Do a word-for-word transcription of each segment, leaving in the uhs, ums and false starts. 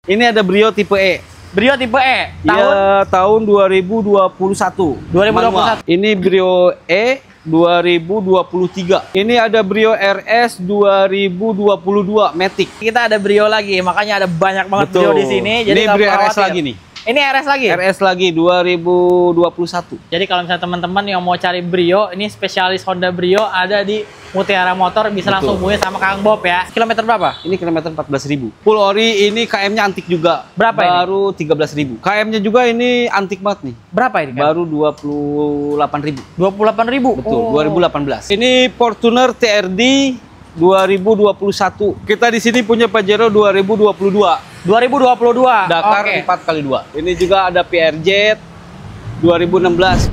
Ini ada Brio tipe E. Brio tipe E. Tahun ya, tahun dua ribu dua puluh satu. dua ribu dua puluh satu. Ini Brio E dua ribu dua puluh tiga. Ini ada Brio R S dua ribu dua puluh dua Matic. Kita ada Brio lagi, makanya ada banyak banget Betul. Brio di sini. Jadi ini Brio R S lagi nih. Ini R S lagi? R S lagi dua ribu dua puluh satu. Jadi kalau misalnya teman-teman yang mau cari Brio, ini spesialis Honda Brio ada di Mutiara Motor, bisa Betul. langsung hubungi sama Kang Bob ya. Kilometer berapa? Ini kilometer empat belas ribu. Full ori, ini K M-nya antik juga. Berapa ini? Baru tiga belas ribu. K M-nya juga ini antik banget nih. Berapa ini kan? Baru dua puluh delapan ribu. dua puluh delapan ribu? Betul, oh. dua ribu delapan belas. Ini Fortuner T R D dua ribu dua puluh satu. Kita di sini punya Pajero dua ribu dua puluh dua. dua ribu dua puluh dua. Dakar okay. empat kali dua. Ini juga ada P R Jet dua ribu enam belas.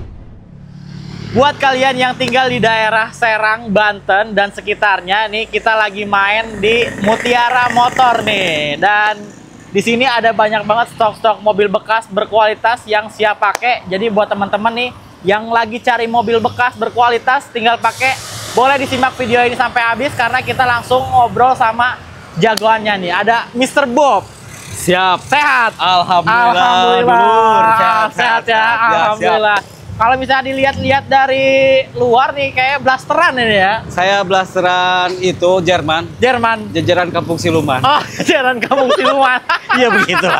Buat kalian yang tinggal di daerah Serang, Banten dan sekitarnya, nih kita lagi main di Mutiara Motor nih. Dan di sini ada banyak banget stok-stok mobil bekas berkualitas yang siap pakai. Jadi buat teman-teman nih yang lagi cari mobil bekas berkualitas, tinggal pakai. Boleh disimak video ini sampai habis karena kita langsung ngobrol sama jagoannya nih. Ada mister Bob. Siap. Sehat. Alhamdulillah. Alhamdulillah. Sehat, sehat ya. Sehat. Alhamdulillah. Kalau misalnya dilihat-lihat dari luar nih kayak blasteran ini ya. Saya blasteran itu Jerman. Jerman. Jajaran Kampung Siluman. Oh, jajaran Kampung Siluman. Iya begitulah.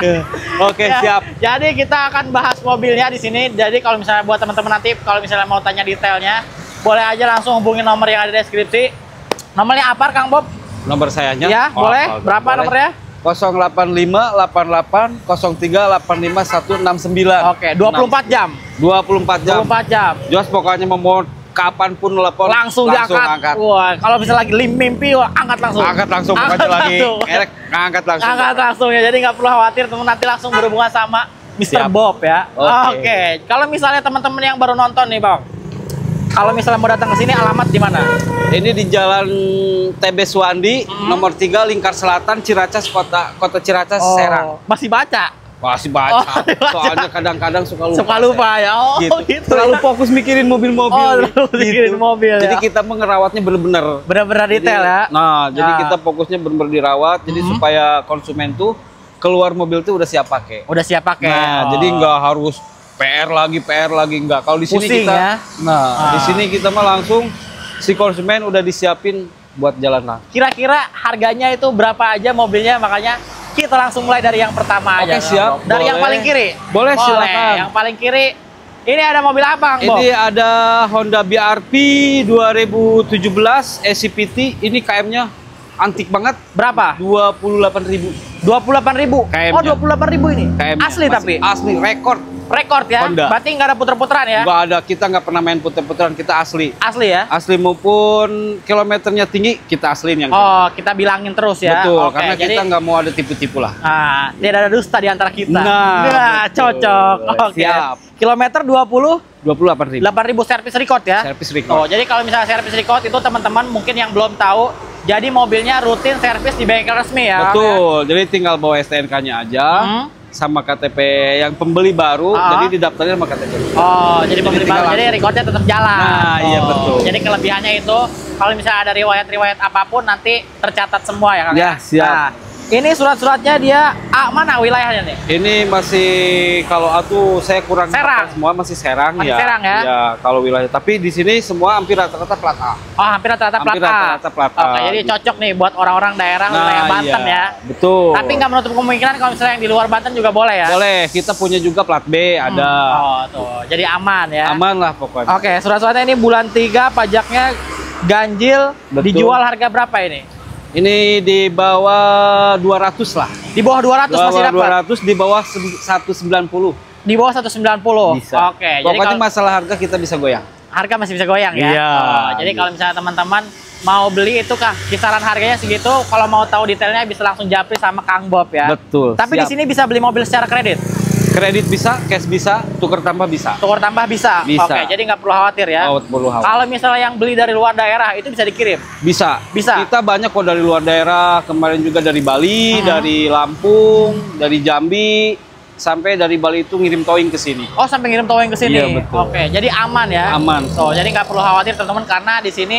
Oke, ya, siap. Jadi kita akan bahas mobilnya di sini. Jadi kalau misalnya buat teman-teman nanti kalau misalnya mau tanya detailnya, boleh aja langsung hubungi nomor yang ada di deskripsi. Nomornya apa, Kang Bob? Nomor sayanya? Ya, oh, boleh. Oh, Berapa boleh. Nomornya? nol delapan lima delapan delapan nol tiga delapan lima satu enam sembilan. Oke, dua puluh empat jam. dua puluh empat jam. dua puluh empat jam. Jos pokoknya mau kapanpun telepon langsung, langsung diangkat. Angkat. Wah, kalau bisa lagi mimpi, wah, angkat langsung. Angkat langsung pokoknya lagi. Erek, angkat langsung. Angkat langsung ya. Jadi nggak perlu khawatir, teman nanti langsung berhubungan sama mister Bob ya. Oke. Okay. Okay. Kalau misalnya teman-teman yang baru nonton nih, Bang. Kalau misalnya mau datang ke sini, alamat di mana? Ini di Jalan T B Suwandi, hmm. nomor tiga, Lingkar Selatan, Ciracas, Kota Kota Ciracas, oh, Serang. Masih baca? Masih baca. Oh, soalnya kadang-kadang suka lupa. Suka lupa ya. Oh, gitu. gitu. Terlalu fokus mikirin mobil-mobil. Oh, terlalu mikirin gitu. mobil ya. Jadi kita mengerawatnya bener-bener. Bener-bener detail ya. Nah, nah, jadi kita fokusnya bener-bener dirawat. Jadi hmm. supaya konsumen tuh keluar mobil tuh udah siap pakai. Udah siap pakai. Nah, oh. jadi nggak harus P R lagi, P R lagi, enggak. Kalau di sini Pusing, kita, ya? nah ah. di sini kita mah langsung si konsumen udah disiapin buat jalan lah. Kira-kira harganya itu berapa aja mobilnya? Makanya kita langsung mulai dari yang pertama Oke, aja. Siap. Dari boleh. yang paling kiri. Boleh, boleh. silakan. Yang paling kiri. Ini ada mobil apa, Bang? Ini ada Honda B R P dua ribu tujuh belas S C P T. Ini K M-nya antik banget. Berapa? dua puluh delapan ribu. dua puluh delapan ribu. Oh, dua puluh delapan ribu ini. Asli tapi. Asli rekor. Rekor ya? Honda. Berarti nggak ada puter-puteran ya? Nggak ada, kita nggak pernah main puter-puteran, kita asli. Asli ya? Asli maupun kilometernya tinggi, kita asliin yang Oh, kita bilangin terus ya? Betul, Oke, karena jadi, kita nggak mau ada tipu-tipu lah. Nah, tidak ada dusta di antara kita. Nah, nah cocok. Oke. Siap. Kilometer dua puluh? dua puluh delapan ribu. delapan ribu service record ya? Service record. Oh, jadi kalau misalnya service record itu teman-teman mungkin yang belum tahu, jadi mobilnya rutin servis di bengkel resmi ya? Betul, ya? Jadi tinggal bawa S T N K-nya aja. Hmm. Sama K T P yang pembeli baru, uh-huh. jadi didaftarnya sama K T P. Oh, jadi, jadi pembeli baru, jadi recordnya tetap jalan. Nah, oh. iya betul. Jadi kelebihannya itu, kalau misalnya ada riwayat-riwayat apapun, nanti tercatat semua ya, Kang? Ya, siap. Nah, ini surat-suratnya dia A, mana wilayahnya nih? Ini masih, kalau aku saya kurang Serang. Semua masih Serang masih ya. Serang ya? Ya, kalau wilayah. Tapi di sini semua hampir rata-rata plat A. Oh, hampir rata-rata plat A. Hampir rata-rata plat A. Oke, jadi cocok nih buat orang-orang daerah nah, wilayah Banten iya. ya. Betul. Tapi nggak menutup kemungkinan kalau misalnya yang di luar Banten juga boleh ya? Boleh, kita punya juga plat B, hmm. ada. Oh, tuh. Jadi aman ya? Aman lah pokoknya. Oke, surat-suratnya ini bulan tiga, pajaknya ganjil. Betul. Dijual harga berapa ini? Ini di bawah dua ratus lah. Di bawah dua ratus masih dapat? dua ratus, di bawah seratus sembilan puluh. Di bawah seratus sembilan puluh? Bisa. Oke. Pokoknya jadi kalau masalah harga kita bisa goyang. Harga masih bisa goyang ya? Iya. Oh, jadi kalau misalnya teman-teman mau beli itu kah kisaran harganya segitu, kalau mau tahu detailnya bisa langsung japri sama Kang Bob ya? Betul. Tapi siap. Di sini bisa beli mobil secara kredit? Kredit bisa, cash bisa, tukar tambah bisa. Tukar tambah bisa? Bisa. Oke, jadi nggak perlu khawatir ya? Oh, perlu khawatir. Kalau misalnya yang beli dari luar daerah, itu bisa dikirim? Bisa. Bisa? Kita banyak kok dari luar daerah, kemarin juga dari Bali, hmm. dari Lampung, dari Jambi, sampai dari Bali itu ngirim towing ke sini. Oh, sampai ngirim towing ke sini? Iya, betul. Oke, jadi aman ya? Aman. So, jadi nggak perlu khawatir teman-teman, karena di sini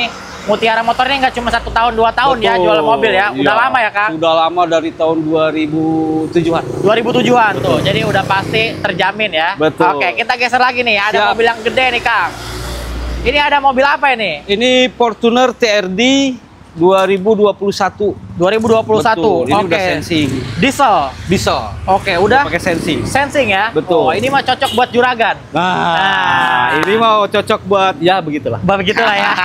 Mutiara Motor ini nggak cuma satu tahun, dua tahun Betul. ya jual mobil ya. Udah Iya. lama ya, Kang? Sudah lama dari tahun dua ribu tujuhan. dua ribu tujuhan tuh. Jadi udah pasti terjamin ya. Betul. Oke, kita geser lagi nih. Ada Siap. mobil yang gede nih, Kang. Ini ada mobil apa ini? Ini Fortuner T R D dua ribu dua puluh satu. dua ribu dua puluh satu. Betul. Ini Oke. udah sensing. Diesel. Bisa. Oke, udah pakai sensing. sensing ya. Betul. Oh, ini mah cocok buat juragan. Nah, Nah. ini mau cocok buat ya begitulah. Bah, begitulah ya.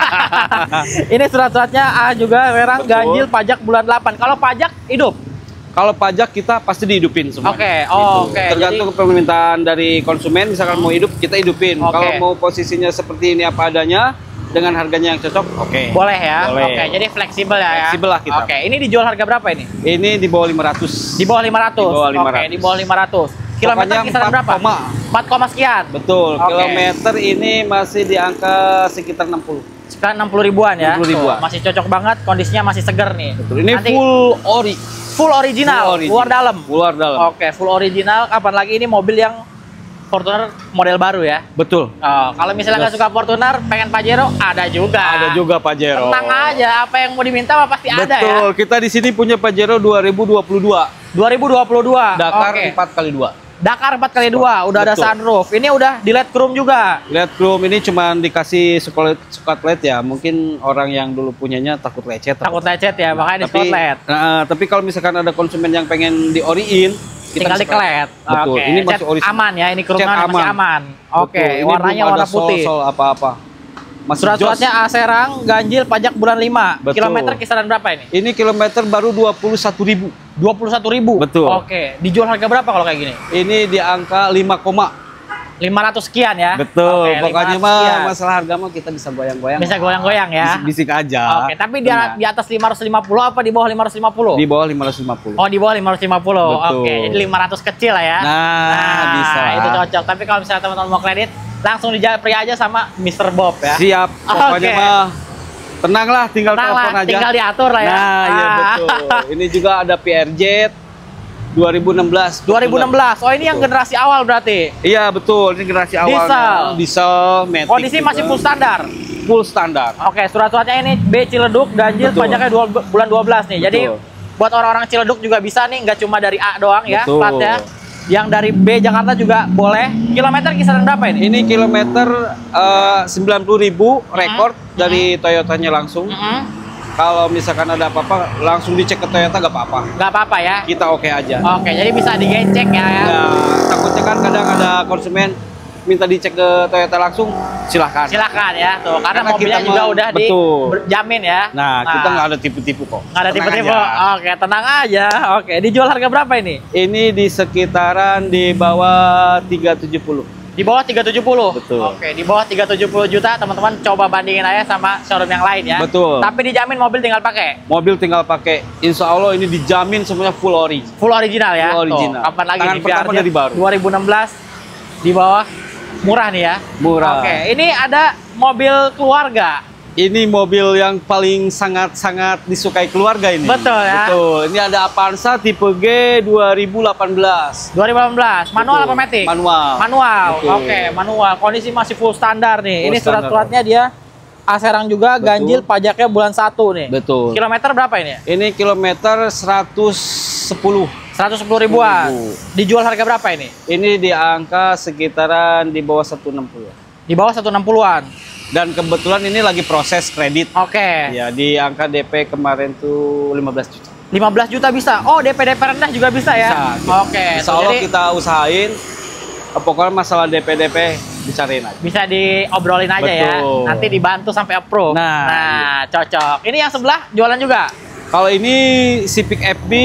Ini surat-suratnya A juga merang Betul. ganjil pajak bulan delapan. Kalau pajak hidup. Kalau pajak kita pasti dihidupin semua. Oke, oh, oke. Tergantung permintaan dari konsumen, misalkan mau hidup kita hidupin. Oke. Kalau mau posisinya seperti ini apa adanya dengan harganya yang cocok, oke. Boleh ya. Boleh. Oke, jadi fleksibel ya. Fleksibel lah kita. Oke, ini dijual harga berapa ini? Ini di bawah lima ratus. Di bawah lima ratus. Di bawah lima Oke, ratus. di bawah lima ratus. Kilometer Pokoknya kisaran empat berapa? koma. empat koma sekian. Betul. Oke. Kilometer ini masih di angka sekitar enam puluh. Sekitar enam puluh ribuan ya. enam puluh ribuan. Tuh, masih cocok banget, kondisinya masih seger nih. Betul. Ini Nanti full ori. full original, Full origi. luar dalam. Luar dalam. Oke, full original. Kapan lagi ini mobil yang Fortuner model baru ya? Betul. Oh, kalau misalnya nggak suka Fortuner, pengen Pajero, ada juga. Ada juga Pajero. Tenang aja, apa yang mau diminta mah pasti ada ya. Betul. Kita di sini punya Pajero dua ribu dua puluh dua. dua ribu dua puluh dua. Dakar Oke. empat kali dua. Dakar empat kali dua, udah ada Betul. sunroof. Ini udah di L E D chrome juga. Lihat chrome ini cuma dikasih spotlight spotlight ya. Mungkin orang yang dulu punyanya takut lecet. Takut lecet ya, makanya di Tapi, spotlight. nah, tapi kalau misalkan ada konsumen yang pengen dioriin, kita Tinggal bisa- dikelet. Betul. Oke. Ini masih Cat original. aman ya, ini Cat chrome masih aman. Oke, Betul. Ini warnanya belum warna ada putih. sol-sol apa-apa. Masih Surat-suratnya A Serang, ganjil pajak bulan lima. Betul. Kilometer kisaran berapa ini? jos. Ini kilometer baru dua puluh satu ribu. dua puluh satu ribu. Betul. Oke, dijual harga berapa kalau kayak gini? Ini di angka lima koma. lima ratus sekian ya. Betul. Oke, Pokoknya lima ratus sekian. mah masalah harga mah kita bisa goyang-goyang. Bisa goyang-goyang ya. Bisik-bisik aja. Oke, tapi di, Tenang. di atas lima ratus lima puluh apa di bawah lima ratus lima puluh? Di bawah lima ratus lima puluh. Oh, di bawah lima ratus lima puluh. Betul. Oke, jadi lima ratus kecil lah ya. Nah, bisa. Itu cocok. Tapi kalau misalnya teman-teman mau kredit, langsung dijapri aja sama mister Bob ya. Siap. Pokoknya Oke. mah tenanglah, tinggal Tenang telepon lah, aja. tinggal diatur lah ya. Nah, iya Ah. betul. Ini juga ada P R Jet dua ribu enam belas. dua ribu enam belas. Oh, ini yang Betul. generasi awal berarti. Iya, betul. Ini generasi awal. Diesel. Diesel, Matic Kondisi juga. masih full standar. Full standar. Oke, surat-suratnya ini B Ciledug, ganjil, Betul. pajaknya dua, bulan dua belas nih. Jadi Betul. buat orang-orang Ciledug juga bisa nih, nggak cuma dari A doang ya Betul. platnya. Yang dari B Jakarta juga boleh. Kilometer kisaran berapa ini? Ini kilometer eh, sembilan puluh ribu rekor dari Toyotanya langsung. Mm-mm. Kalau misalkan ada apa-apa, langsung dicek ke Toyota gak apa-apa. Nggak apa-apa ya. Kita oke aja. Oke, jadi bisa digecek ya. ya. Nah, takutnya kan kadang ada konsumen minta dicek ke Toyota langsung, silahkan. Silakan ya, tuh karena, Karena mobilnya kita juga mah- udah betul. dijamin ya. Nah, kita nggak ada tipu-tipu kok. nggak ada Tenang tipe-tipe. aja. Oke, tenang aja. Oke, dijual harga berapa ini? Ini di sekitaran di bawah tiga tujuh puluh. Di bawah tiga tujuh puluh. Betul. Oke, di bawah tiga tujuh puluh juta, teman-teman coba bandingin aja sama showroom yang lain ya. Betul. Tapi dijamin mobil tinggal pakai. Mobil tinggal pakai. Insya Allah ini dijamin semuanya full ori. Full original ya. Full original. Tuh, kapan lagi Tangan nih pertama biarnya dari baru. dua ribu enam belas di bawah murah nih ya. Murah. Oke, ini ada mobil keluarga. Ini mobil yang paling sangat-sangat disukai keluarga ini. Betul ya. Betul. Ini ada Avanza tipe G dua ribu delapan belas. dua ribu delapan belas. Manual Betul. apa matic? Manual. Manual. Betul. Oke, manual. Kondisi masih full standar nih. Full ini standar. surat-suratnya dia A Serang juga, Betul. ganjil, pajaknya bulan satu nih. Betul. Kilometer berapa ini? Ini kilometer seratus sepuluh. seratus sepuluh ribuan. Ribu. Dijual harga berapa ini? Ini di angka sekitaran di bawah seratus enam puluh. Di bawah seratus enam puluhan. Dan kebetulan ini lagi proses kredit. Oke. Ya, di angka D P kemarin tuh lima belas juta. lima belas juta bisa. Oh, D P D P rendah juga bisa ya? Bisa. Oke. Insya tuh, Allah jadi kita usahain. Pokoknya masalah D P D P dicariin aja. bisa diobrolin aja ya. Betul. Nanti dibantu sampai approve. Nah, nah cocok. Ini yang sebelah jualan juga. Kalau ini Civic F B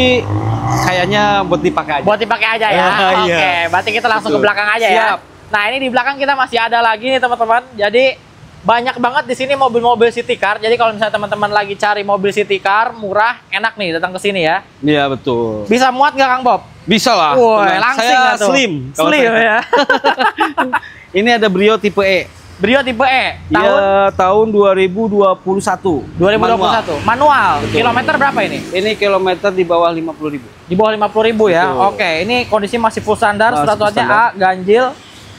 kayaknya buat dipakai aja. Buat dipakai aja ya. Ah, Oke, iya. berarti kita langsung Betul. ke belakang aja ya. Siap. Nah, ini di belakang kita masih ada lagi nih teman-teman. Jadi banyak banget di sini mobil-mobil city car. Jadi kalau misalnya teman-teman lagi cari mobil city car murah, enak nih datang ke sini ya. Iya, betul. Bisa muat nggak Kang Bob? Bisa lah. Woi, Tenang. langsing Saya nggak tuh? slim. kalau Slim saya. ya. Ini ada Brio tipe E. Brio tipe E tahun Iya, tahun dua ribu dua puluh satu. dua ribu dua puluh satu. Manual. Betul. Kilometer berapa ini? Ini kilometer di bawah lima puluh ribu. Di bawah lima puluh ribu ya. Betul. Oke, ini kondisi masih full standar, Masih surat-suratnya full A, ganjil,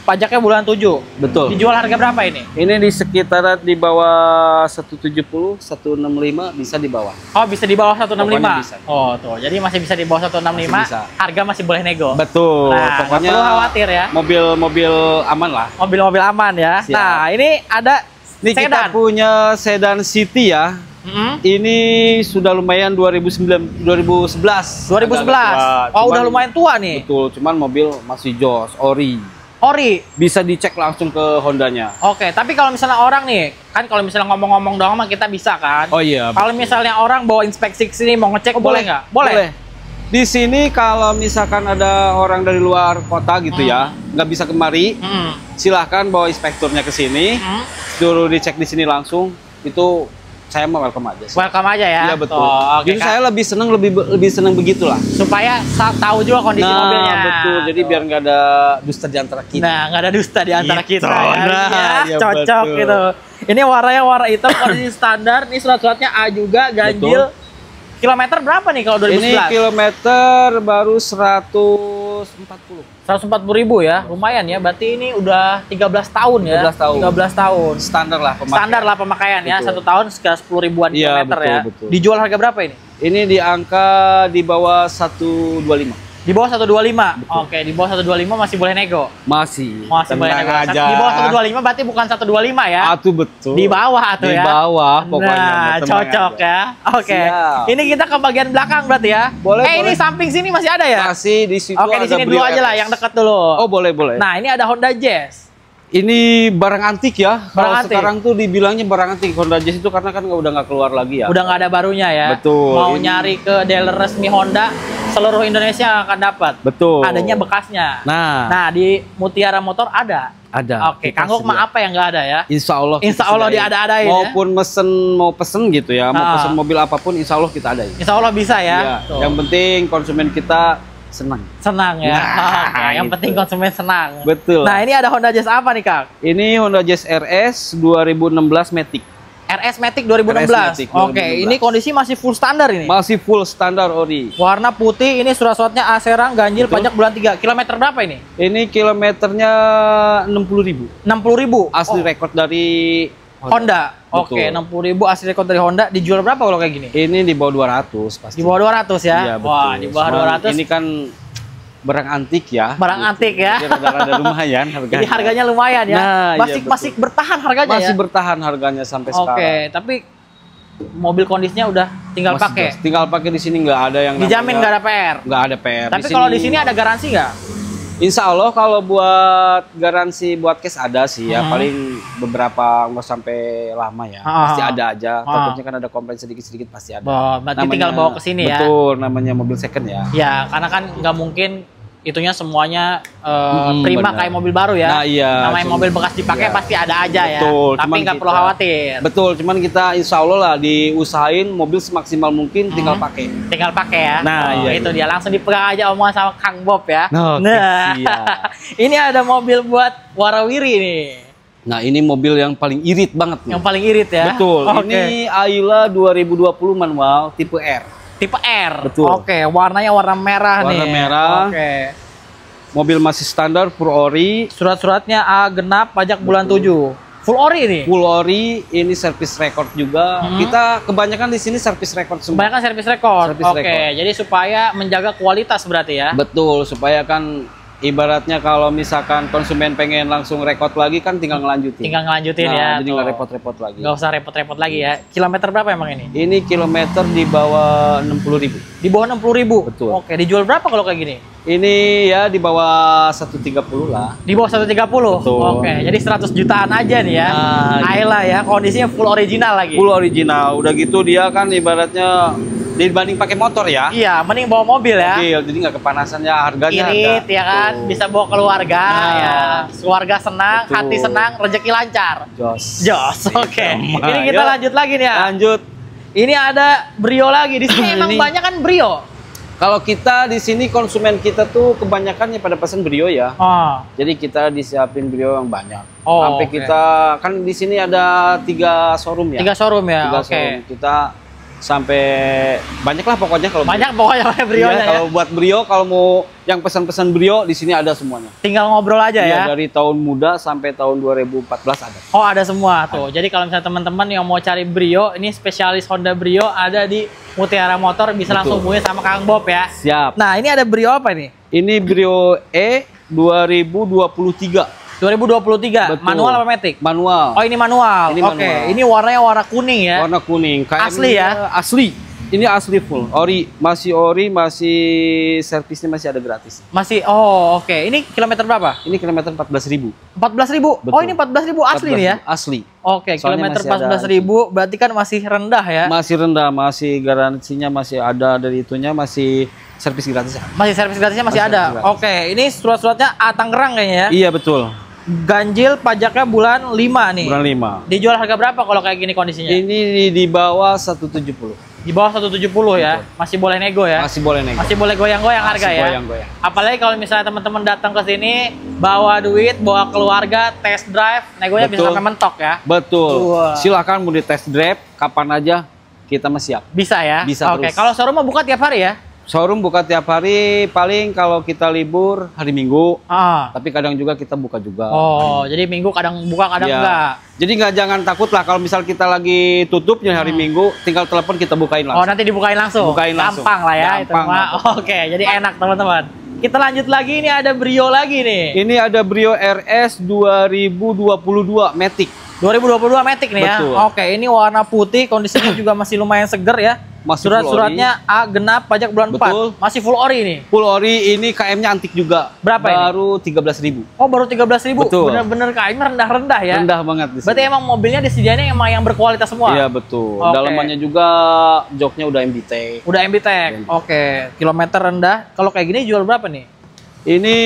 pajaknya bulan tujuh. Betul. Dijual harga berapa ini? Ini di sekitar di bawah seratus tujuh puluh, seratus enam puluh lima bisa di bawah. Oh, bisa di bawah seratus enam puluh lima. Bisa. Oh, tuh. Jadi masih bisa di bawah seratus enam puluh lima. Harga masih boleh nego. Betul. Nah, pokoknya nggak perlu khawatir ya. Mobil-mobil aman lah. Mobil-mobil aman ya. Siap. Nah, ini ada Ini sedan. kita punya sedan City ya. Mm-hmm. Ini sudah lumayan dua ribu sembilan, dua ribu sebelas. dua ribu sebelas. Agak-agak tua. Oh, Cuman- udah lumayan tua nih. Betul, cuman mobil masih jos, ori. Ori. Bisa dicek langsung ke Hondanya. Oke, tapi kalau misalnya orang nih, kan kalau misalnya ngomong-ngomong doang mah kita bisa kan? Oh iya. Kalau misalnya orang bawa inspeksi ke sini mau ngecek, Oh, boleh nggak? Boleh. Di sini kalau misalkan ada orang dari luar kota gitu Hmm. ya, nggak bisa kemari, Hmm. silahkan bawa inspekturnya ke sini, Hmm. suruh dicek di sini langsung. Itu saya mau welcome aja sih. Welcome aja ya. Iya betul. Oh, oke, Jadi Kak. saya lebih seneng lebih lebih seneng begitulah. Supaya sa- tahu juga kondisi Nah, mobilnya. betul. Jadi Tuh. biar nggak ada dusta di antara kita. Nah, nggak ada dusta di antara Gitu. kita ya. Nah, Iya, iya, cocok betul. gitu. Ini warnanya warna hitam, kondisi standar. Ini surat-suratnya A juga, ganjil. Kilometer berapa nih kalau dua ribu Ini sebelas? kilometer baru seratus empat puluh. seratus empat puluh ribu ya, lumayan ya. Berarti ini udah tiga belas tahun ya. tiga belas tahun. tiga belas tahun. Standar lah pemakaian. Standar lah pemakaian ya, Betul. satu tahun sekitar sepuluh ribuan Iya, kilometer betul, ya. betul. Dijual harga berapa ini? Ini di angka di bawah seratus dua puluh lima. Di bawah seratus dua puluh lima. Betul. Oke, di bawah seratus dua puluh lima masih boleh nego. Masih. Masih boleh nego. Tenang aja. Di bawah seratus dua puluh lima berarti bukan seratus dua puluh lima ya. Atuh betul. Di bawah tuh Di ya. bawah pokoknya. Nah, tenang cocok aja. ya. Oke. Siap. Ini kita ke bagian belakang berarti ya. Boleh, Eh, ini boleh. samping sini masih ada ya? Masih di situ Oke, di ada sini dulu Brio aja lah R S. yang dekat dulu. Oh, boleh, boleh. Nah, ini ada Honda Jazz. Ini barang antik ya. Barang Kalau antik. sekarang tuh dibilangnya barang antik Honda Jazz itu karena kan nggak udah nggak keluar lagi ya. Udah nggak ada barunya ya. Betul. Mau Ini- nyari ke dealer resmi Honda, seluruh Indonesia akan dapat. Betul. Adanya bekasnya. Nah, Nah, di Mutiara Motor ada. ada. Oke, Kita Kanggok sedia. mah apa yang nggak ada ya? Insya Allah. kita Insya Allah sediain. diada-adain ya. Maupun mesen mau pesen gitu ya, mau Ah. pesen mobil apapun, Insya Allah kita adain. Insya Allah bisa ya. Iya, Tuh. yang penting konsumen kita senang. Senang ya. Nah, Oke, yang itu. penting konsumen senang. Betul. Nah, ini ada Honda Jazz apa nih, Kak? Ini Honda Jazz R S dua ribu enam belas Matic. R S Matic dua ribu enam belas. R S Matic Oke, dua ribu enam belas. ini kondisi masih full standar ini. Masih full standar ori. Warna putih, ini surat-suratnya A serang, ganjil, Betul. pajak bulan tiga. Kilometer berapa ini? Ini kilometernya enam puluh ribu. enam puluh ribu. Asli Oh, rekor dari Honda. Oke, Betul. enam puluh ribu asli rekor dari Honda. Dijual berapa kalau kayak gini? Ini di bawah dua ratus pasti. Di bawah dua ratus ya? Iya, betul. Wah, di bawah Cuman dua ratus. Ini kan barang antik ya. Barang antik ya. Jadi rada-rada lumayan harganya. Jadi harganya lumayan ya. Nah, iya, masih betul. masih bertahan harganya Masih ya. bertahan harganya sampai Oke, sekarang. tapi mobil kondisinya udah tinggal Masih pakai. jos. Tinggal pakai di sini nggak ada yang Dijamin nggak namanya- ada P R. nggak ada P R. Tapi kalau di sini ada garansi nggak? Insya Allah kalau buat garansi buat cash ada sih ya, Hmm. paling beberapa nggak sampai lama ya, Ah. pasti ada aja. Ah. Takutnya kan ada komplain sedikit-sedikit pasti ada. Oh, berarti tinggal bawa ke sini ya. Betul, namanya mobil second ya. Ya, karena kan nggak mungkin itunya semuanya eh, Hmm, prima benar. kayak mobil baru ya. Nah, iya, Namanya cuma- mobil bekas dipakai iya. pasti ada aja ya. Betul, Tapi cuman nggak perlu kita- khawatir. Betul, cuman kita insya Allah lah diusahain mobil semaksimal mungkin tinggal Hmm. pakai. Tinggal pakai ya. Nah, Oh, iya, itu iya. dia langsung dipegang aja omongan sama Kang Bob ya. Oke, nah, siap. ini ada mobil buat warawiri nih. Nah ini mobil yang paling irit banget nih. Yang paling irit ya. Betul, Oke. ini Ayla dua ribu dua puluh manual tipe R. Tipe R. Betul. Oke, warnanya warna merah nih. Warna merah. Oke. Mobil masih standar, full ori. Surat-suratnya A genap, pajak bulan tujuh. Full ori nih. Full ori, ini service record juga. Hmm. Kita kebanyakan di sini service record semua. Kebanyakan servis rekor. Service Oke, record. jadi supaya menjaga kualitas berarti ya. Betul, supaya kan ibaratnya kalau misalkan konsumen pengen langsung record lagi kan tinggal ngelanjutin. Tinggal ngelanjutin Nah, ya. jadi tuh. nggak repot-repot lagi. Nggak usah repot-repot lagi ya. Kilometer berapa emang ini? Ini kilometer di bawah enam puluh ribu. Di bawah enam puluh ribu. Betul. Oke, dijual berapa kalau kayak gini? Ini ya di bawah seratus tiga puluh lah. Di bawah seratus tiga puluh. Betul. Oke, jadi seratus jutaan aja nih ya. Nah, Ayla ya, kondisinya full original lagi. Full original. Udah gitu dia kan ibaratnya dibanding pakai motor ya. Iya, mending bawa mobil ya. Mobil, jadi nggak kepanasan ya harganya. Irit ada. ya kan, Betul. bisa bawa keluarga Nah. ya. Keluarga senang, Betul. hati senang, rezeki lancar. Jos. Jos. Oke. Sama. Ini kita Yuk. lanjut lagi nih ya. Lanjut. Ini ada Brio lagi di sini. Emang Ini. banyak kan Brio. Kalau kita di sini konsumen kita tuh kebanyakan ya pada pesan Brio ya. Oh. Jadi kita disiapin Brio yang banyak. Oh, Sampai oke. kita kan di sini ada tiga showroom ya. Tiga showroom ya. Tiga Oke. showroom. Kita sampai banyak lah pokoknya kalau Banyak pokoknya Brio-nya iya, ya. kalau buat Brio, kalau mau yang pesan-pesan Brio di sini ada semuanya. Tinggal ngobrol aja Iya, ya. dari tahun muda sampai tahun dua ribu empat belas ada. Oh, ada semua tuh. Jadi kalau misalnya teman-teman yang mau cari Brio, ini spesialis Honda Brio ada di Mutiara Motor, bisa Betul. langsung hubungi sama Kang Bob ya. Siap. Nah, ini ada Brio apa nih? Ini Brio E dua ribu dua puluh tiga. dua ribu dua puluh tiga. Betul. Manual apa matic? Manual. Oh, ini manual. Ini Oke, manual. ini warnanya warna kuning ya. Warna kuning. K M Asli ya? Asli. Ini asli full. Ori, masih ori, masih servisnya masih ada gratis. Masih. Oh, oke. Ini kilometer berapa? Ini kilometer empat belas ribu. empat belas ribu. Betul. Oh, ini empat belas ribu asli nih ya. Asli. Oke, Soalnya kilometer masih empat belas ribu berarti kan masih rendah ya. Masih rendah, masih garansinya masih ada dari itunya, masih servis gratis. Masih servis gratisnya masih, Masih ada. servis gratis. Oke, ini surat-suratnya A Tangerang kayaknya ya. Iya betul. Ganjil pajaknya bulan lima nih. Bulan lima. Dijual harga berapa kalau kayak gini kondisinya? Ini di, di bawah seratus tujuh puluh. Di bawah seratus tujuh puluh ya. Betul. Masih boleh nego ya. Masih boleh nego. Masih boleh goyang-goyang harga Masih ya. goyang-goyang. Apalagi kalau misalnya teman-teman datang ke sini bawa duit, bawa keluarga, test drive, negonya bisa Betul. sampai mentok ya. Betul. Wah. Silakan mau di test drive kapan aja kita masih siap. Bisa ya. Bisa Oke, terus. kalau showroom mah buka tiap hari ya. Showroom buka tiap hari, paling kalau kita libur hari Minggu, Ah. tapi kadang juga kita buka juga. Oh, jadi minggu kadang buka kadang Iya. enggak. Jadi nggak jangan takut lah kalau misal kita lagi tutup ya hari Minggu, tinggal telepon kita bukain Oh, langsung. nanti dibukain langsung. Bukain langsung. Gampang lah ya itu Gampang, mah. gampang. Oke, jadi enak teman-teman. Kita lanjut lagi, ini ada Brio lagi nih. Ini ada Brio R S dua ribu dua puluh dua Matic. dua ribu dua puluh dua Matic nih ya. Betul. Oke, ini warna putih, kondisinya juga masih lumayan seger ya. Masih full Surat-suratnya A genap, pajak bulan Betul. empat. Masih full ori nih. Full ori, ini K M-nya antik juga. Berapa ini? Baru tiga belas ribu. Oh, baru tiga belas ribu. Betul. Bener-bener K M rendah-rendah ya. Rendah banget di sini. Berarti emang mobilnya disediainnya emang yang berkualitas semua. Iya betul. Oke. Dalamannya juga joknya udah M B T. Udah M B Tech. Oke, kilometer rendah. Kalau kayak gini jual berapa nih? Ini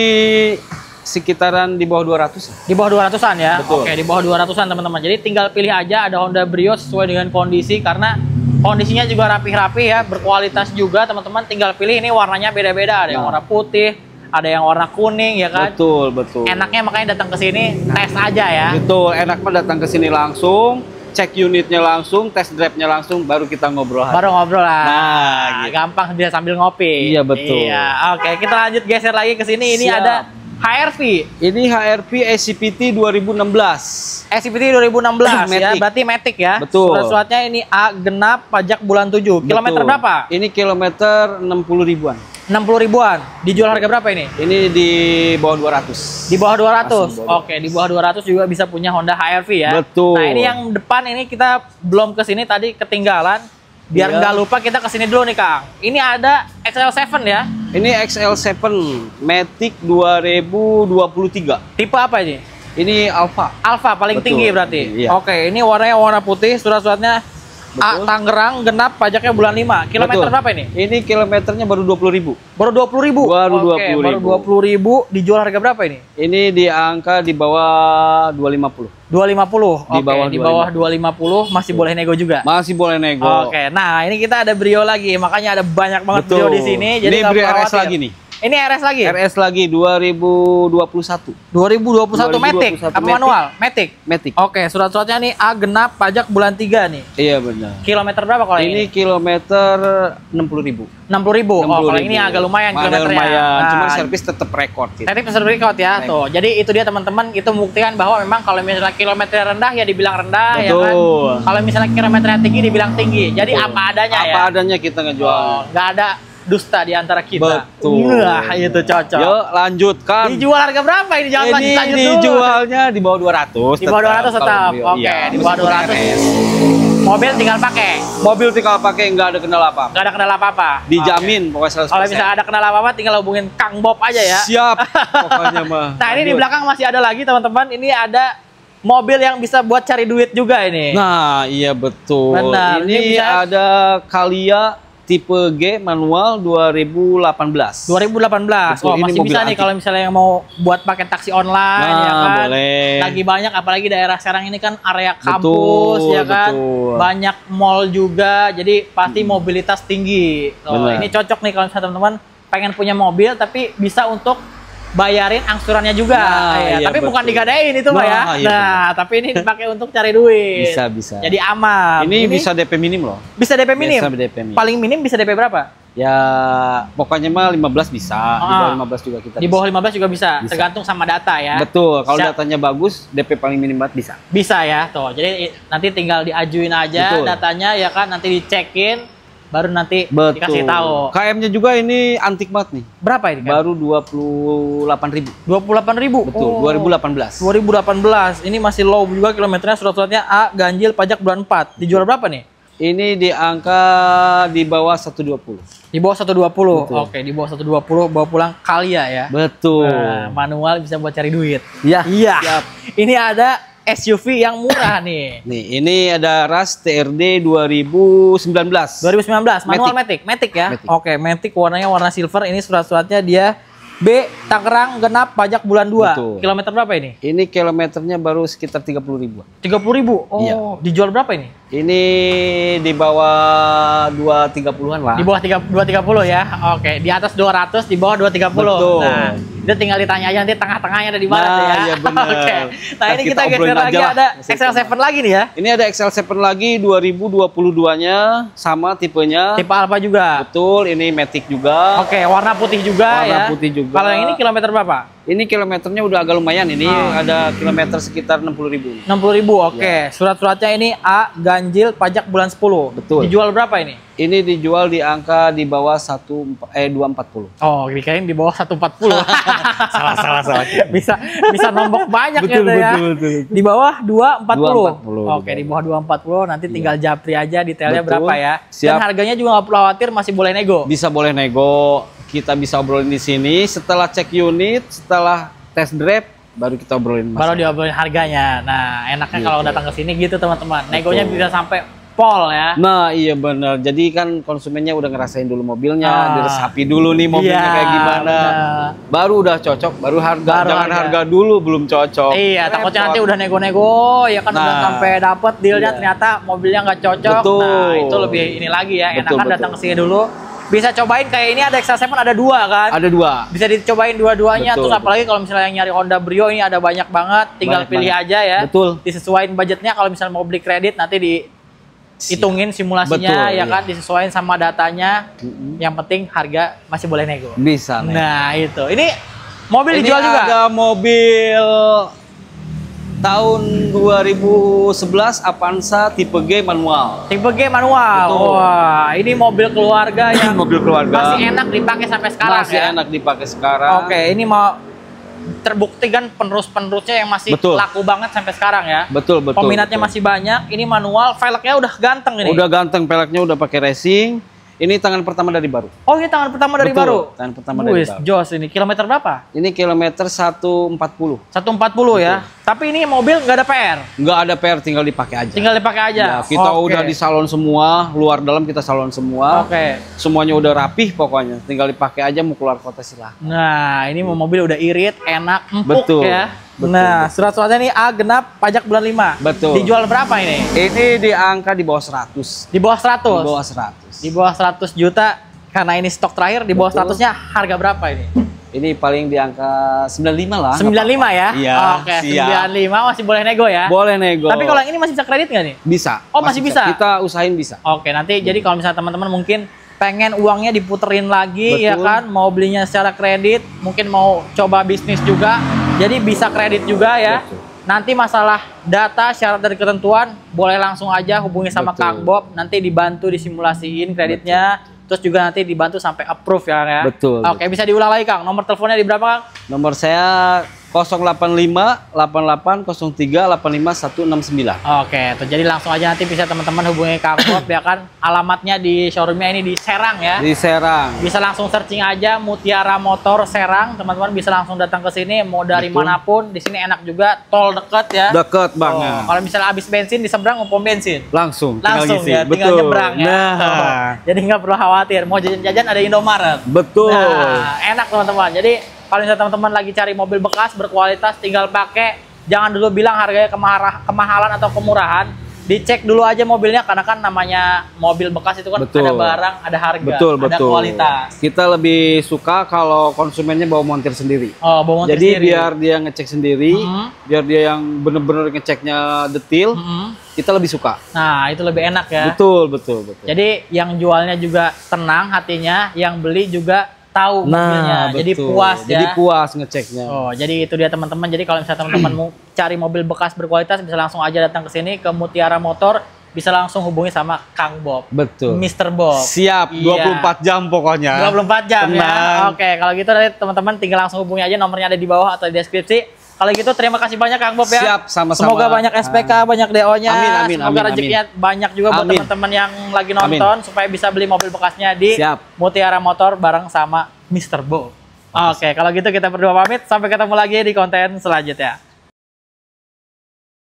sekitaran di bawah dua ratus. Di bawah dua ratusan ya. Betul. Oke, di bawah dua ratusan teman-teman. Jadi tinggal pilih aja, ada Honda Brio sesuai dengan kondisi karena kondisinya juga rapih-rapih ya, berkualitas juga teman-teman. Tinggal pilih, ini warnanya beda-beda. Ada yang Nah. warna putih, ada yang warna kuning ya kan. Betul, betul. Enaknya makanya datang ke sini tes aja ya. Betul, enak mah datang ke sini langsung, cek unitnya langsung, test drive-nya langsung, baru kita ngobrol. Baru ngobrol lah. Nah, gitu. Gampang dia sambil ngopi. Iya, betul. Iya. Oke, kita lanjut geser lagi ke sini. Ini Siap. ada H R V. Ini H R V S C P T dua ribu enam belas. S C P T dua ribu enam belas ya, Matic. berarti Matic ya. Betul. Surat-suratnya ini A genap, pajak bulan tujuh. Kilometer Betul. berapa? Ini kilometer enam puluh ribuan. enam puluh ribuan. Dijual harga berapa ini? Ini di bawah dua ratus. Di bawah dua ratus. Masih di bawah Oke, di bawah dua ratus juga bisa punya Honda H R V ya. Betul. Nah, ini yang depan ini kita belum ke sini tadi ketinggalan. Biar Iya. nggak lupa kita ke sini dulu nih, Kang. Ini ada X L tujuh ya. Ini X L tujuh Matic dua ribu dua puluh tiga. Tipe apa ini? Ini Alfa. Alfa paling Betul. tinggi berarti. Iya. Oke, ini warnanya warna putih, surat-suratnya A Betul. Tangerang, genap, pajaknya bulan lima. Kilometer Betul. berapa ini? Ini kilometernya baru dua puluh ribu. Baru dua puluh ribu. Baru Oke, 20.000. baru dua puluh ribu. Dijual harga berapa ini? Ini di angka di bawah dua ratus lima puluh. dua ratus lima puluh. Di Oke, bawah di bawah dua ratus lima puluh masih boleh nego juga. Masih boleh nego. Oke, nah ini kita ada Brio lagi, makanya ada banyak banget Betul. Brio di sini. Jadi Ini nggak Brio perlu R S khawatir. lagi nih. Ini R S lagi. R S lagi dua ribu dua puluh satu. dua ribu dua puluh satu Matic. dua ribu dua puluh satu Apa Matic. manual? Matic. Matic. Oke, surat-suratnya nih A genap, pajak bulan tiga nih. Iya benar. Kilometer berapa kalau Ini ini? kilometer enam puluh ribu. enam puluh ribu. Oh, kalau ini agak lumayan Ada kilometernya. lumayan, Nah, cuman servis tetap rekor gitu. Tadi pesan record ya, Baik. tuh. Jadi itu dia teman-teman, itu membuktikan bahwa memang kalau misalnya kilometer rendah ya dibilang rendah, ya kan. Betul. Kalau misalnya kilometernya tinggi dibilang tinggi. Jadi Betul. apa adanya ya. Apa adanya kita ngejual. Oh, nggak ada dusta di antara kita. Betul. Wah, itu cocok. Yuk lanjutkan. Dijual harga berapa ini? Jangan Ini lanjut-lanjut dulu. dijualnya di bawah dua ratus. Di bawah dua ratus kalau tetap. Brio. Oke, Iya, di bawah dua ratus. R S. Mobil tinggal pakai. Mobil tinggal pakai, nggak ada kendala apa. Nggak ada kendala apa-apa. Dijamin pokoknya seratus Oke. Kalau persen. misalnya ada kendala apa-apa tinggal hubungin Kang Bob aja ya. Siap. Pokoknya mah. Nah, ini di Lanjut. belakang masih ada lagi teman-teman. Ini ada mobil yang bisa buat cari duit juga ini. Nah, iya betul. Benar, Ini ini bisa- ada Calya tipe G manual dua ribu delapan belas. dua ribu delapan belas. Betul, Oh, ini masih mobil bisa nih antik. kalau misalnya yang mau buat pakai taksi online Nah, ya kan. boleh. Lagi banyak apalagi daerah Serang ini kan area kampus Betul, ya kan. betul. Banyak mall juga. Jadi pasti mobilitas tinggi. Oh, Benar. ini cocok nih kalau misalnya teman-teman pengen punya mobil tapi bisa untuk bayarin angsurannya juga. Nah, ya, iya, tapi betul. bukan digadein itu mah Nah, ya. iya, Nah, tapi ini dipakai untuk cari duit. Bisa, bisa. Jadi aman. Ini, ini bisa D P minim loh. bisa D P minim. Bisa D P minim. Paling minim bisa D P berapa? Ya, pokoknya mah lima belas bisa. Ah, Di bawah lima belas juga kita Di bisa. bawah lima belas juga bisa, Bisa. tergantung sama data ya. Betul, kalau Siap. datanya bagus, D P paling minim banget bisa. Bisa ya, tuh. Jadi nanti tinggal diajuin aja Betul. datanya ya kan, nanti dicekin, baru nanti Betul. dikasih tahu. K M-nya juga ini antik banget nih. Berapa ini kan? Baru dua puluh delapan ribu. dua puluh delapan ribu. Betul, dua ribu delapan belas. dua ribu delapan belas. Ini masih low juga kilometernya, surat-suratnya A, ganjil, pajak bulan empat. Dijual berapa nih? Ini di angka di bawah seratus dua puluh. Di bawah seratus dua puluh. Betul. Oke, di bawah seratus dua puluh bawa pulang Kalia ya. Betul. Nah, manual bisa buat cari duit. Ya, Iya. siap. Ini ada S U V yang murah nih. Nih, ini ada Ras T R D dua ribu sembilan belas. dua ribu sembilan belas, manual Matic, Matic ya. Matic. Oke, Matic warnanya warna silver. Ini surat-suratnya dia B, Tangerang, genap, pajak bulan dua. Betul. Kilometer berapa ini? Ini kilometernya baru sekitar tiga puluh ribu. tiga puluh ribu. Oh, Iya. dijual berapa ini? Ini di bawah dua ratus tiga puluhan lah. Di bawah dua ratus tiga puluh ya. Oke, di atas dua ratus, di bawah dua ratus tiga puluh. Betul. Nah, itu tinggal ditanya aja nanti tengah-tengahnya ada di mana Nah, tuh ya. iya benar. Oke. Nah, Ntar ini kita kita geser obrolin lagi aja lah. ada X L tujuh lagi nih ya. Ini ada X L tujuh lagi dua ribu dua puluh dua-nya sama tipenya. Tipe Alfa juga. Betul, ini Matic juga. Oke, warna putih juga Warna ya. putih juga. Kalau yang ini kilometer berapa? Ini kilometernya udah agak lumayan. Ini Ah. ada kilometer sekitar enam puluh ribu. enam puluh ribu, oke. Surat-suratnya ini A, ganjil, pajak bulan sepuluh. Betul. Dijual berapa ini? Ini dijual di angka di bawah satu eh dua ratus empat puluh. Oh, dikirain di bawah seratus empat puluh. salah, salah, salah. Bisa bisa nombok banyak Betul, gitu ya. betul, betul. Di bawah dua ratus empat puluh. dua ratus empat puluh. Oke, di bawah dua ratus empat puluh nanti tinggal japri aja detailnya Betul. berapa ya. Siap. Dan harganya juga nggak perlu khawatir, masih boleh nego. Bisa boleh nego. Kita bisa obrolin di sini. Setelah cek unit, setelah test drive, baru kita obrolin Baru masalah. diobrolin harganya. Nah, enaknya Gitu. kalau datang ke sini gitu teman-teman. Negonya bisa sampai pol ya. Nah iya benar. Jadi kan konsumennya udah ngerasain dulu mobilnya, Ah. diresapi dulu nih mobilnya Iya, kayak gimana. benar. Baru udah cocok, baru harga. Baru Jangan harga. harga. dulu belum cocok. Iya, takutnya Repot. nanti udah nego-nego, ya kan udah Nah, sampai dapet dealnya iya. ternyata mobilnya nggak cocok. Betul. Nah, itu lebih ini lagi ya, Betul, enakan betul. datang ke sini dulu. Bisa cobain kayak ini ada X L tujuh ada dua kan? Ada dua. Bisa dicobain dua-duanya. Betul, Terus apalagi kalau misalnya yang nyari Honda Brio ini ada banyak banget, tinggal Banyak pilih banget. aja ya. Betul. Disesuaikan budgetnya kalau misalnya mau beli kredit nanti dihitungin simulasinya Betul, ya iya. kan, disesuaikan sama datanya. Mm-mm. Yang penting harga masih boleh nego. Bisa nih. Nah, itu. Ini mobil Ini dijual juga. ada mobil tahun dua ribu sebelas Avanza tipe G manual. Tipe G manual. Betul. Wah, ini mobil keluarga yang Mobil keluarga. masih enak dipakai sampai sekarang Masih ya. enak dipakai sekarang. Oke, ini mau terbukti kan penerus-penerusnya yang masih Betul. laku banget sampai sekarang ya. Betul, betul. Peminatnya betul. masih banyak. Ini manual, velgnya udah ganteng ini. Udah ganteng, peleknya udah pakai racing. Ini tangan pertama dari baru. Oh, ini tangan pertama dari Betul, baru. tangan pertama dari Wih, baru. jos ini. Kilometer berapa? Ini kilometer seratus empat puluh. seratus empat puluh ya. Tapi ini mobil nggak ada P R. Nggak ada P R, tinggal dipakai aja. Tinggal dipakai aja. Ya, kita Oke. udah di salon semua, luar dalam kita salon semua. Oke. Semuanya udah rapih pokoknya. Tinggal dipakai aja, mau keluar kota silahkan. Nah, ini mau mobil udah irit, enak, empuk Betul, ya. betul, Nah, surat-suratnya nih A genap, pajak bulan lima. Betul. Dijual berapa ini? Ini di angka di bawah seratus. Di bawah seratus. Di bawah seratus. Di bawah seratus juta. Karena ini stok terakhir, di bawah Betul. seratusnya harga berapa ini? Ini paling di angka sembilan puluh lima lah. sembilan puluh lima ya? Iya, Oke, siap. sembilan puluh lima masih boleh nego ya? Boleh nego. Tapi kalau yang ini masih bisa kredit nggak nih? bisa. Oh, masih bisa? Kita usahain bisa. Oke, nanti jadi kalau misalnya teman-teman mungkin pengen uangnya diputerin lagi Betul. ya kan, mau belinya secara kredit, mungkin mau coba bisnis juga, jadi bisa kredit juga ya. Betul. Nanti masalah data, syarat dan ketentuan, boleh langsung aja hubungi sama Betul. Kang Bob, nanti dibantu disimulasiin kreditnya, terus juga nanti dibantu sampai approve ya, ya. Betul, Oke, bisa diulang lagi Kang, nomor teleponnya di berapa Kang? Nomor saya nol delapan lima delapan delapan nol tiga delapan lima satu enam sembilan. Oke, tuh jadi langsung aja nanti bisa teman-teman hubungi Kang Bob ya kan. Alamatnya di showroomnya ini di Serang ya. Di Serang. Bisa langsung searching aja Mutiara Motor Serang, teman-teman bisa langsung datang ke sini mau dari Betul. manapun. Di sini enak juga, tol deket ya. Deket Oh, banget. kalau misalnya habis bensin di seberang mau pom bensin. Langsung. Langsung tinggal ngisi. ya, tinggal Betul. nyebrang ya. Nah. Oh, jadi nggak perlu khawatir. Mau jajan-jajan ada Indomaret. Betul. Nah, enak teman-teman. Jadi kalau misalnya teman-teman lagi cari mobil bekas berkualitas, tinggal pakai. Jangan dulu bilang harganya kemahara- kemahalan atau kemurahan. dicek dulu aja mobilnya, karena kan namanya mobil bekas itu kan Betul. ada barang, ada harga, Betul, ada betul. kualitas. Kita lebih suka kalau konsumennya bawa montir sendiri. Oh, bawa montir Jadi sendiri. biar dia ngecek sendiri, Mhm. biar dia yang bener-bener ngeceknya detail, Mhm. kita lebih suka. Nah, itu lebih enak ya. Betul, betul, betul. Jadi yang jualnya juga tenang hatinya, yang beli juga tahu mobilnya. Jadi betul. puas ya. Jadi puas ngeceknya. Oh, jadi itu dia teman-teman. Jadi kalau misalnya teman-teman mau cari mobil bekas berkualitas, bisa langsung aja datang ke sini ke Mutiara Motor, bisa langsung hubungi sama Kang Bob. Betul. mister Bob. Siap, Iya. dua puluh empat jam pokoknya. dua puluh empat jam ya. Tenang. Oke, kalau gitu dari teman-teman tinggal langsung hubungi aja, nomornya ada di bawah atau di deskripsi. Kalau gitu terima kasih banyak Kang Bob ya. Siap, sama-sama. Semoga banyak S P K, banyak D O-nya. Amin, amin, Semoga amin, rezekinya banyak juga buat Amin. teman-teman yang lagi nonton supaya bisa beli mobil bekasnya di Siap. Mutiara Motor bareng sama mister Bob. Oke, kalau gitu kita berdua pamit, sampai ketemu lagi di konten selanjutnya.